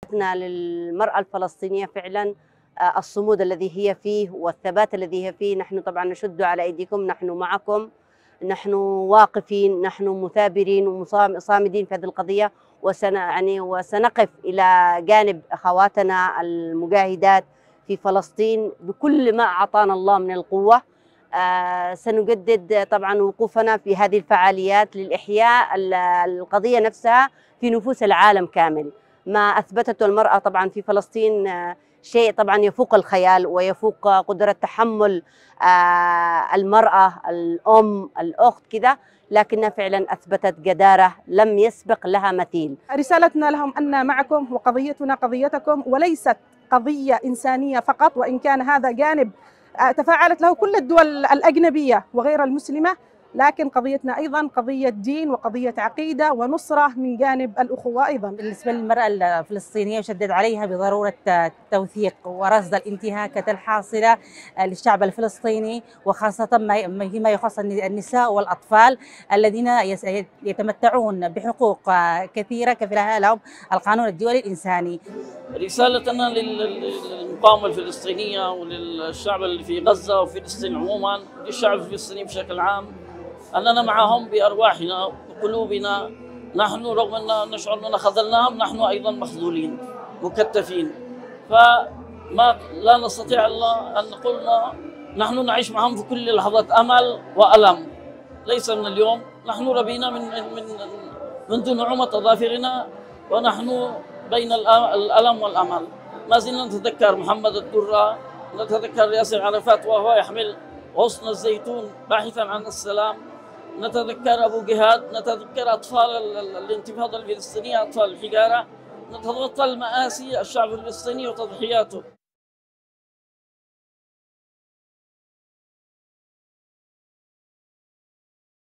للمرأة الفلسطينية فعلا الصمود الذي هي فيه والثبات الذي هي فيه. نحن طبعا نشد على أيديكم، نحن معكم، نحن واقفين، نحن مثابرين وصامدين في هذه القضية، وسنقف إلى جانب أخواتنا المجاهدات في فلسطين بكل ما أعطانا الله من القوة. سنجدد طبعا وقوفنا في هذه الفعاليات للإحياء القضية نفسها في نفوس العالم كامل. ما أثبتته المرأة طبعا في فلسطين شيء طبعا يفوق الخيال ويفوق قدرة تحمل المرأة، الأم، الأخت كذا، لكنها فعلا أثبتت جدارة لم يسبق لها مثيل. رسالتنا لهم أن معكم وقضيتنا قضيتكم، وليست قضية إنسانية فقط، وإن كان هذا جانب تفاعلت له كل الدول الأجنبية وغير المسلمة، لكن قضيتنا أيضا قضية دين وقضية عقيدة ونصرة من جانب الأخوة أيضا. بالنسبة للمرأة الفلسطينية يشدد عليها بضرورة توثيق ورصد الانتهاكات الحاصلة للشعب الفلسطيني، وخاصة فيما يخص النساء والأطفال الذين يتمتعون بحقوق كثيرة كفلها لهم القانون الدولي الإنساني. رسالتنا للمقاومة الفلسطينية وللشعب اللي في غزة وفلسطين عموما وللشعب الفلسطيني بشكل عام أننا معهم بأرواحنا وقلوبنا. نحن رغم أن نشعر أننا خذلناهم، نحن أيضا مخذولين مكتفين، فما لا نستطيع إلا أن نقول نحن نعيش معهم في كل لحظات أمل وألم. ليس من اليوم، نحن ربينا منذ نعومة أظافرنا ونحن بين الألم والأمل. ما زلنا نتذكر محمد الدرة، نتذكر ياسر عرفات وهو يحمل غصن الزيتون باحثا عن السلام، نتذكر أبو جهاد، نتذكر أطفال الانتفاضة الفلسطينية، أطفال الحجارة، نتذكر مآسي الشعب الفلسطيني وتضحياته.